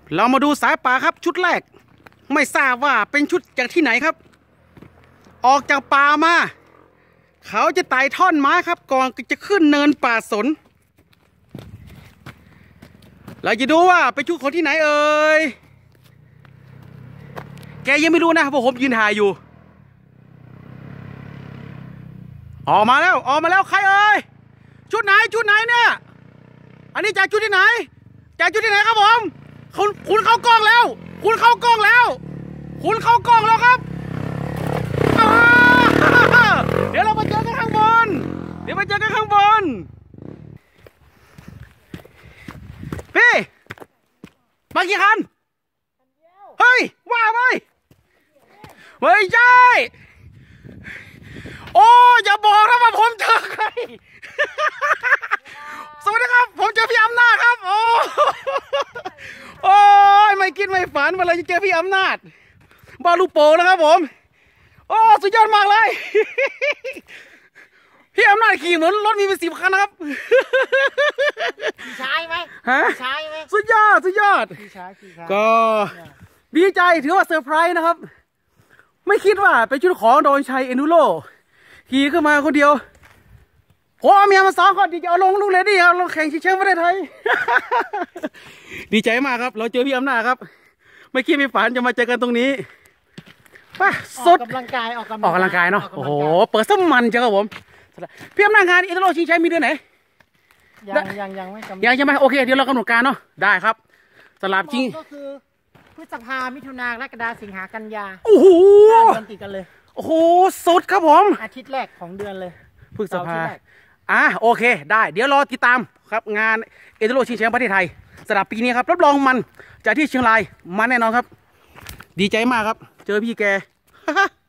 เรามาดูสายป่าครับชุดแรกไม่ทราบว่าเป็นชุดจากที่ไหนครับออกจากป่ามาเขาจะไต่ท่อนไม้ครับก่อนจะขึ้นเนินป่าสนเราจะดูว่าเป็นชุดคนที่ไหนเอ่ยแกยังไม่รู้นะเพราะผมยืนถ่ายอยู่ออกมาแล้วใครเอ่ยชุดไหนเนี่ยอันนี้จากชุดที่ไหนครับผมคุณเข้ากล้องแล้วครับเดี๋ยวเรามาเจอกันข้างบนพี่มากี่คันเฮ้ยว่าไหมไม่ใช่โอ้อย่าบอกนะว่าผมเจอใครสวัสดีครับผมเจอพี่อำนาจครับโอ้ยไม่คิดไม่ฝันว่าเราจะเจอพี่อำนาจบาลูโปนะครับผมโอ้สุดยอดมากเลยพี่อำนาจขี่เหมือนรถมีเป็น10 คันนะครับใช่ไหมฮะใช่ไหมสุดยอดก็ดีใจถือว่าเซอร์ไพรส์นะครับไม่คิดว่าเป็นชุดของโดนชัยเอนูโรขี่ขึ้นมาคนเดียวผมเอาเมียมา2 คนที่จะเอาลงลูกเลยดิเอาลงแข่งชิงแชมป์ประเทศไทยดีใจมากครับเราเจอพี่อำนาจครับไม่คิดไม่ฝันจะมาเจอกันตรงนี้สุดออกกำลังกายเนาะโอ้โหเปิดสมันเจ้าครับผมพี่อำนาจงานอิตาโลชิงแชมป์มีเดือนไหนยังใช่ไหมโอเคเดี๋ยวเรากำหนดการเนาะได้ครับสลับจริงก็คือพฤษภามิถุนากรกฎาสิงหากันยาโอ้โหเดือนติดกันเลยโอ้โหสุดครับผมอาทิตย์แรกของเดือนเลยพฤษภาโอเคได้เดี๋ยวรอติดตามครับงานอิตาโลชิงแชมป์ประเทศไทยสำหรับปีนี้ครับรับรองมันจากที่เชียงรายมันแน่นอนครับดีใจมากครับเจอพี่แก